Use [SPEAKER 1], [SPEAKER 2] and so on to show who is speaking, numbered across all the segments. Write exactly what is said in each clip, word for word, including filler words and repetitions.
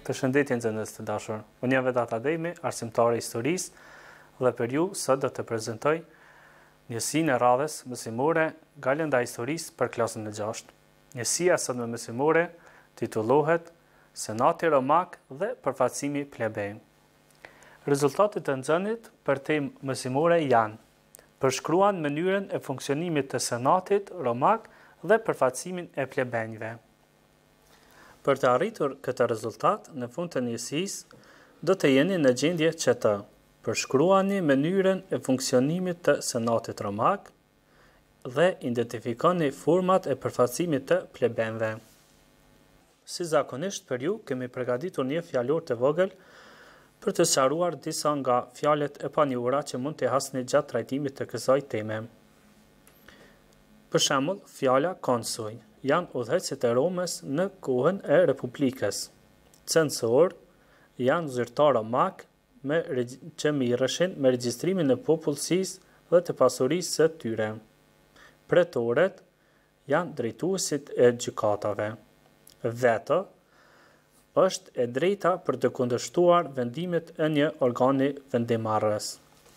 [SPEAKER 1] Përshëndetje nxënës të dashur. Unë jam Vedat Ademi, arsimtari i historisë, dhe për ju sot do të prezantoj njësinë e radhës mësimore nga lënda e historisë për klasën e gjashtë. Njësia sot më mësimore titullohet Senati Romak dhe përfaqësimi plebej. Rezultatet e nxënit për temë mësimore janë: përshkruan mënyrën e funksionimit të Senatit Romak dhe përfaqësimin e plebenjve. Për të arritur këtë rezultat, në fund të njësisë, do të jeni në gjendje që të përshkruani mënyrën e funksionimit të Senatit Romak dhe identifikoni format e përfaqësimit të plebenjve. Si zakonisht për ju, kemi përgatitur një fjalor të vogël për të sqaruar disa nga fjalët e panjohura që mund të hasni gjatë trajtimit të kësaj teme. Për shembull, fjala konsuj janë udhëheqësit e Romës në kohën e Republikës. Censor janë zyrtar romak me që mirëshin me regjistrimin e popullsisë dhe të pasurisë së tyre. Pretoret janë drejtuesit e gjykatave. Veto është e drejta për të kundërshtuar vendimet e një organi vendimarrës.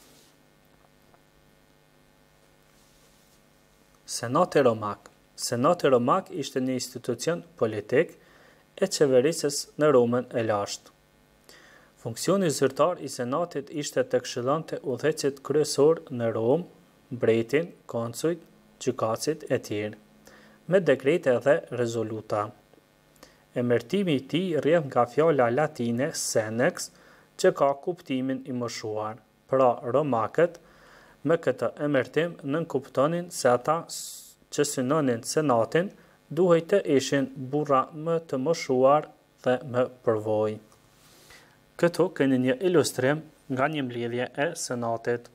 [SPEAKER 1] Senati Romak. Senati Romak ishte një institucion politik e qeverisës në Romën e lashtë. Funksioni zyrtar i Senatit ishte të këshillonte udhëheqësit kryesor në Romë, mbretin, konsujt, gjykatësit e tjerë, me dekrete dhe rezoluta. Emërtimi i tij rrjedh nga fjala latine senex, që ka kuptimin i moshuar. Pra, romakët me këtë emërtim nënkuptonin se ata që synonin Senatin duhej të ishin burra më të moshuar dhe më përvojë. Këtu keni një ilustrim nga një mbledhje e Senatit.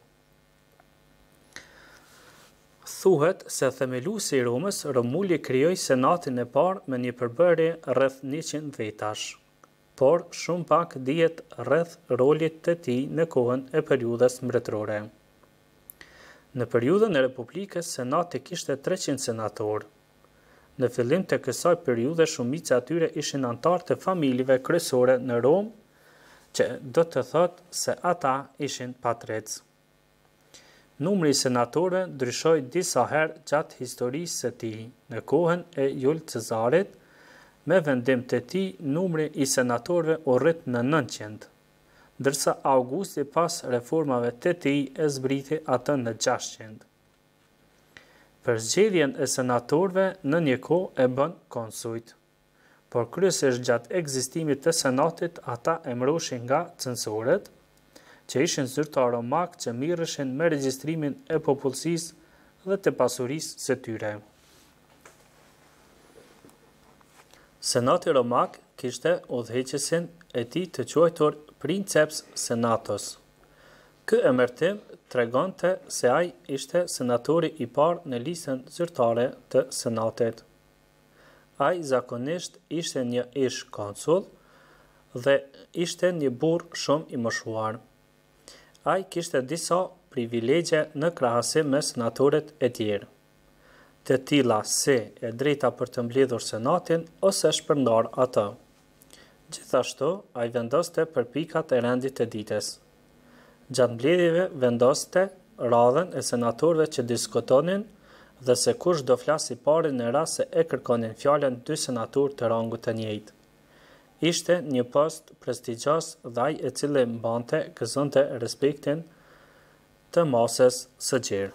[SPEAKER 1] Thuhet se themeluesi i Romës Romuli krijoi Senatin e parë me një përbërje rreth njëqind vetash, por shumë pak dihet rreth rolit të tij në kohën e periudhës mbretërore. Në periudhën e Republikës, Senati kishte treqind senatorë. Në fillim të kësaj periudhe, shumica e tyre ishin anëtarë të familjeve kryesore në Romë, që do të thotë se ata ishin patrecë. Numri i senatorëve ndryshoi disa herë gjatë historisë së tij. Në kohën e Jul Cezarit, me vendim të tij, numri i senatorëve u rrit në nëntqind. Ndërsa Augusti pas reformave të tij e zbriti atë në gjashtqind. Përzgjedhjen e senatorëve në një kohë e bën konsujt, por kryesisht gjatë ekzistimit të Senatit ata emëroshin nga censorët, që ishin zyrtarë romak që mirëshin me regjistrimin e popullsisë dhe të pasurisë së tyre. Senati Romak kishte udhëheqësin e tij të quajtur Princeps Senatus. Ky emërtim tregonte se ai ishte senatori i parë në listën zyrtare të Senatit. Ai zakonisht ishte një ish konsull dhe ishte një burr shumë i moshuar. Ai kishte disa privilegje në krahasim me senatorët e tjerë, të tilla si e drejta për të mbledhur Senatin ose shpërndar atë. Gjithashtu, ai vendoste për pikat e rendit të ditës. Gjatë mbledhjeve vendoste radhën e senatorëve që diskutonin dhe se kush do flasi pari në rast se e kërkonin fjalën dy senatorë të rangut të njëjtë. Ishte një post prestigjos dhe ai i cili mbante gëzonte respektin të masës së gjerë.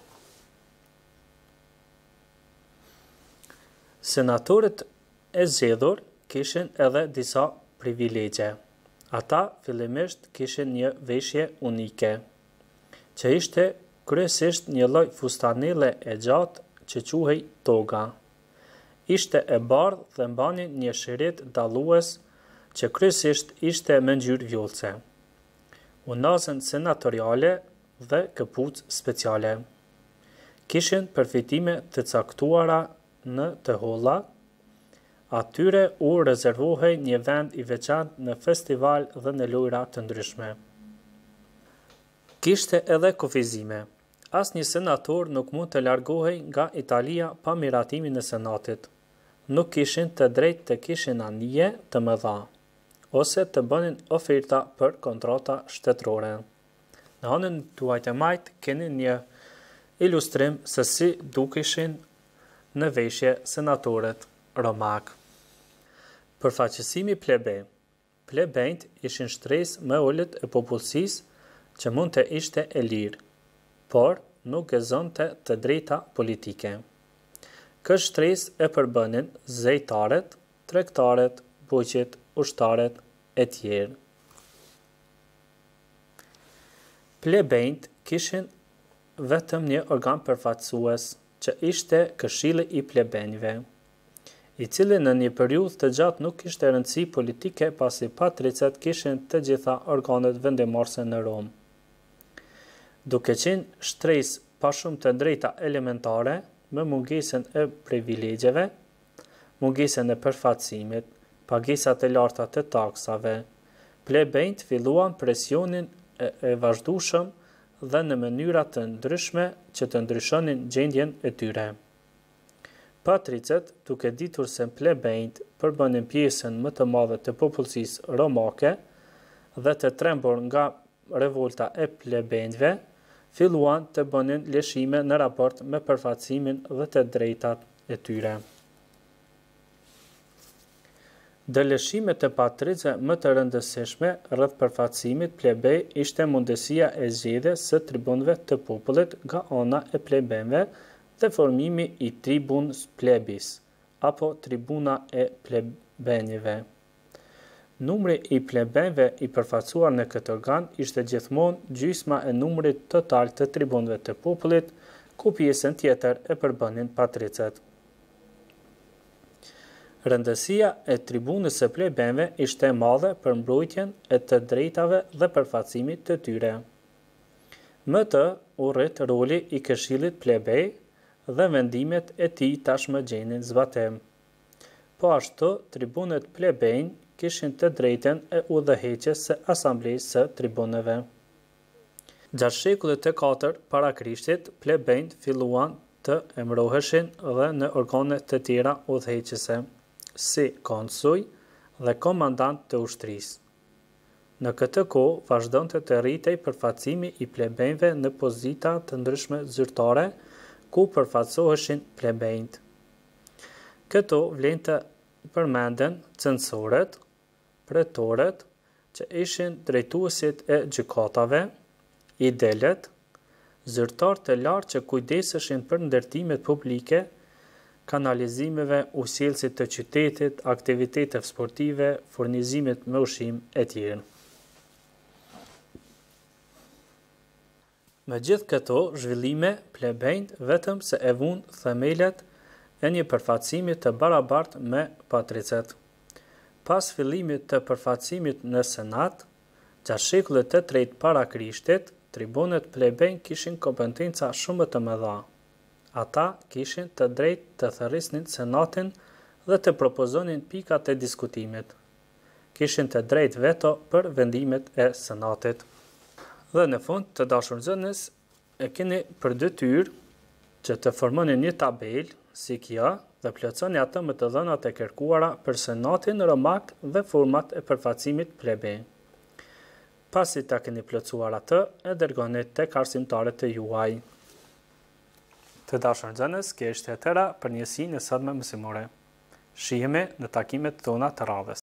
[SPEAKER 1] Senatorët e zgjedhur kishin edhe disa privilegje. Ata fillimisht kishin një veshje unike, që ishte kryesisht një lloj fustanelle e gjatë që quhej toga. Ishte e bardhë dhe mbanin një shirit dallues që kryesisht ishte me ngjyrë vjollce. Unazën senatoriale dhe këpucë speciale. Kishin përfitime të caktuara në të holla. Atyre u rezervohej një vend i veçantë në festival dhe në lojra të ndryshme. Kishte edhe kufizime. Asnjë senator nuk mund të largohej nga Italia pa miratimin e Senatit. Nuk kishin të drejtë të kishin anije të mëdha. ose të bënin oferta për kontrata shtetërore. Në anën tuaj të majtë keni një ilustrim se si dukeshin në veshje senatorët romak. Përfaqësimi plebe. Plebejt ishin shtresë më ulët e popullsisë që mund të ishte e lirë, por nuk gëzonte të drejta politike. Këtë shtresë e përbënin zejtarët, tregtarët, buqit, ushtarët e tjerë. Plebejt kishin vetëm një organ përfaqësues, që ishte Këshilli i Plebenjve, i cili në një periudhë të gjatë nuk kishte rëndësi politike pasi patricët kishin të gjitha organet vendimorse në Rom. Duke qenë shtresë pa shumë të drejta elementare, me mungesën e privilegjeve, mungesën e përfaqësimit, pagesat e larta të taksave, plebejt filluan presionin e, e vazhdueshëm dhe në mënyra të ndryshme që të ndryshonin gjendjen e tyre. Patricët, duke ditur se plebejt përbënin pjesën më të madhe të popullsisë romake dhe të trembur nga revolta e plebejve, filluan të bënin lëshime në raport me përfaqësimin dhe të drejtat e tyre. Ndër lëshimet e patricëve më të rëndësishme rreth përfaqësimit plebej ishte mundësia e zgjedhjes së tribunëve të popullit nga ana e plebejve dhe formimi i tribunës plebis, apo tribuna e plebenjve. Numri i plebenjve i përfaqësuar në këtë organ ishte gjithmonë gjysma e numrit total të tribunëve të popullit, ku pjesën tjetër e përbënin patricët. Rëndësia e tribunës së plebenjve ishte e madhe për mbrojtjen e të drejtave dhe përfaqësimit të tyre. Më të urrit roli i Këshillit plebej dhe vendimet e tij tashmë gjenin zbatim. Po ashtu, tribunët plebejnë kishin të drejtën e udhëheqjes së asamblesë së tribunëve. Gjatë shekullit të katërt para Krishtit, plebejt filluan të emëroheshin dhe në organe të tjera udhëheqëse, si konsuj dhe komandant të ushtrisë. Në këtë kohë vazhdonte të rritej përfaqësimi i plebejve në pozita të ndryshme zyrtare, ku përfaqësoheshin plebejt. Këto vlen të përmenden censorët, pretorët, që ishin drejtuesit e gjykatave, idelët, zyrtarë të lartë që kujdeseshin për ndërtimet publike, kanalizimeve, usjellësit të qytetit, aktivitetet sportive, furnizimit me ushqim e tjerë. Me gjithë këto zhvillime, plebejt vetëm se e vunë themelet e një përfaqësimi të barabartë me patricët. Pas fillimit të përfaqësimit në senat, gjatë shekullit të tretë para Krishtit, tribunët plebej kishin kompetenca shumë të mëdha. Ata kishin të drejtë të thërrisnin senatin dhe të propozonin pikat e diskutimit. Kishin të drejtë veto për vendimet e senatit. Dhe në fund të dashur nxënës, e keni për detyrë që të formoni një tabel si kjo dhe plotësoni atë me të dhënat e kërkuara për senatin romak dhe format e përfaqësimit plebej. Pasi ta keni plotësuar atë, e dërgoni tek arsimtarët e juaj. Të dashur nxënës, kjo ishte e tëra për njësinë e sotme mësimore. Shihemi në takimet tona të radhës.